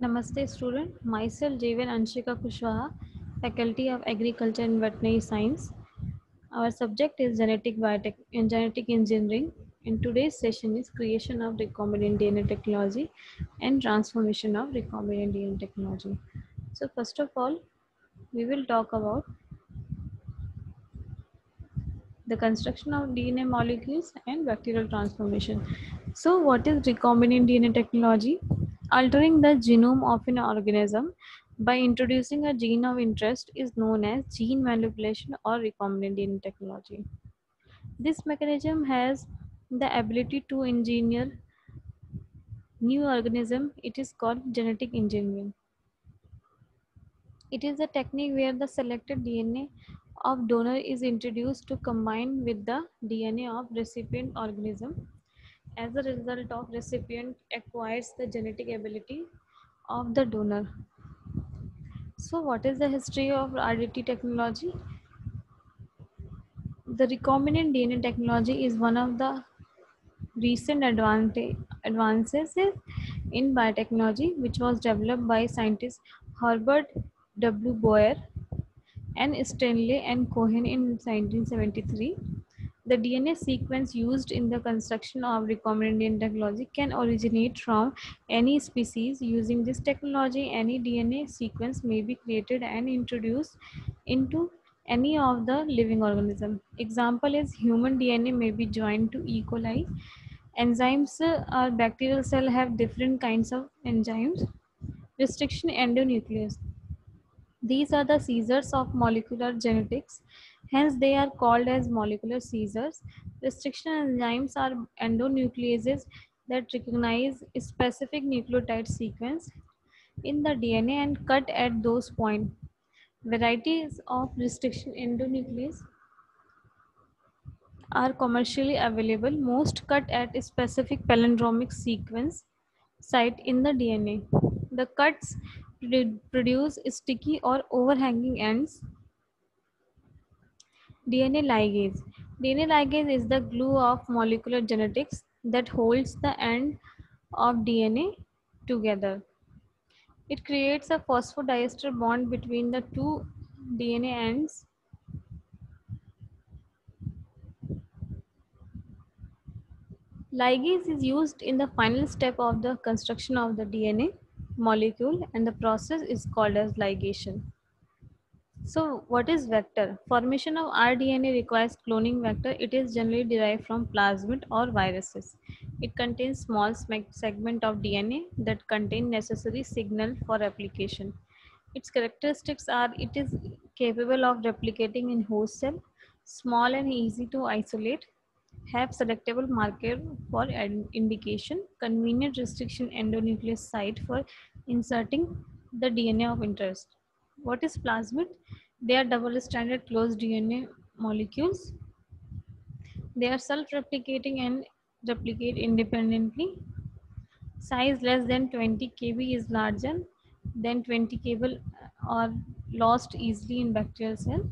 Namaste student, myself Jeevan Anshika Kushwaha, Faculty of Agriculture and Veterinary Science. Our subject is genetic biotech and genetic engineering. In today's session is creation of recombinant DNA technology and transformation of recombinant DNA technology. So first of all, we will talk about the construction of DNA molecules and bacterial transformation. So what is recombinant DNA technology? Altering the genome of an organism by introducing a gene of interest is known as gene manipulation or recombinant DNA technology. This mechanism has the ability to engineer new organism. It is called genetic engineering. It is a technique where the selected DNA of donor is introduced to combine with the DNA of recipient organism. As a result of recipient acquires the genetic ability of the donor. So what is the history of RDT technology? The recombinant DNA technology is one of the recent advances in biotechnology which was developed by scientists Herbert W. Boyer and Stanley and Cohen in 1973. The DNA sequence used in the construction of recombinant DNA technology can originate from any species. Using this technology, any DNA sequence may be created and introduced into any of the living organism. Example is human DNA may be joined to E. coli. Enzymes or bacterial cell have different kinds of enzymes. Restriction endonuclease. These are the Caesars of molecular genetics, hence they are called as molecular Caesars. Restriction enzymes are endonucleases that recognize a specific nucleotide sequence in the DNA and cut at those points. Varieties of restriction endonuclease are commercially available. Most cut at a specific palindromic sequence site in the DNA. The cuts produce sticky or overhanging ends. DNA ligase. DNA ligase is the glue of molecular genetics that holds the end of DNA together. It creates a phosphodiester bond between the two DNA ends. Ligase is used in the final step of the construction of the DNA molecule, and the process is called as ligation. So what is vector? Formation of rDNA requires cloning vector. It is generally derived from plasmid or viruses. It contains small segment of DNA that contain necessary signal for replication. Its characteristics are it is capable of replicating in host cell, small and easy to isolate, have selectable marker for indication, convenient restriction endonuclease site for inserting the DNA of interest. What is plasmid? They are double-stranded closed DNA molecules. They are self-replicating and replicate independently. Size less than 20 kb is larger than 20 kb or lost easily in bacterial cell.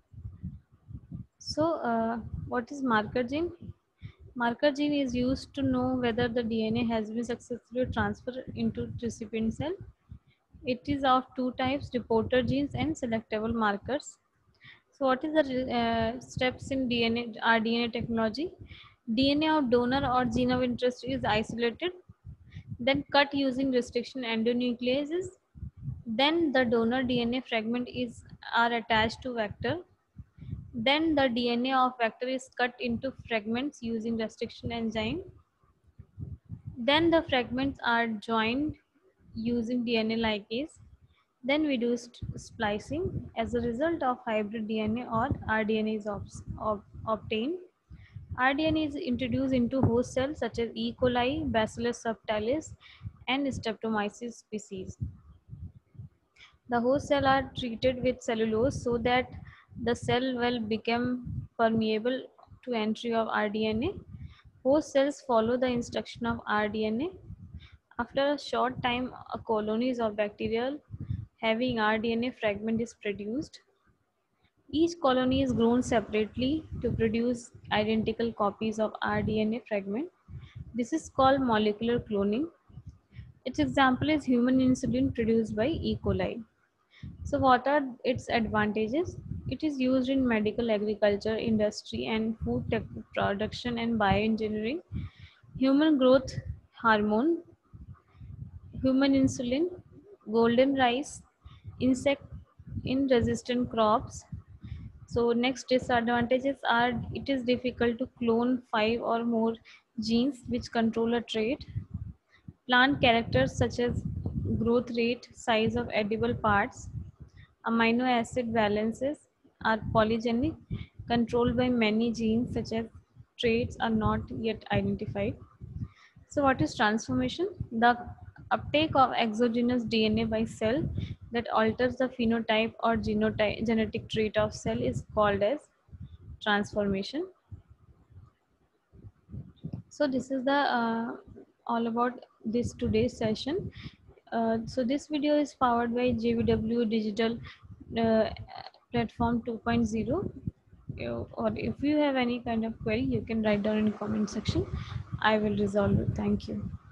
So, what is marker gene? Marker gene is used to know whether the DNA has been successfully transferred into recipient cell. It is of two types, reporter genes and selectable markers. So what is the steps in rDNA technology? DNA of donor or gene of interest is isolated, then cut using restriction endonucleases. Then the donor DNA fragment are attached to vector. Then the DNA of vector is cut into fragments using restriction enzyme. Then the fragments are joined using DNA ligase. Then we do splicing. As a result of hybrid DNA or rDNA is obtained. rDNA is introduced into host cells such as E. coli, Bacillus subtilis, and Streptomyces species. The host cell are treated with cellulose so that the cell will become permeable to entry of rDNA. Host cells follow the instruction of rDNA. After a short time, a colonies of bacterial having rDNA fragment is produced. Each colony is grown separately to produce identical copies of rDNA fragment. This is called molecular cloning. Its example is human insulin produced by E. coli. So, what are its advantages? It is used in medical, agriculture, industry, and food production and bioengineering. Human growth hormone, human insulin, golden rice, insect in resistant crops. So next disadvantages are it is difficult to clone 5 or more genes which control a trait. Plant characters such as growth rate, size of edible parts, amino acid balances are polygenic, controlled by many genes such as traits are not yet identified. So what is transformation? The uptake of exogenous DNA by cell that alters the phenotype or genotype, genetic trait of cell is called as transformation. So this is the all about this today's session. So this video is powered by JVW Digital uh, Platform 2.0. Or if you have any kind of query, you can write down in the comment section. I will resolve it. Thank you.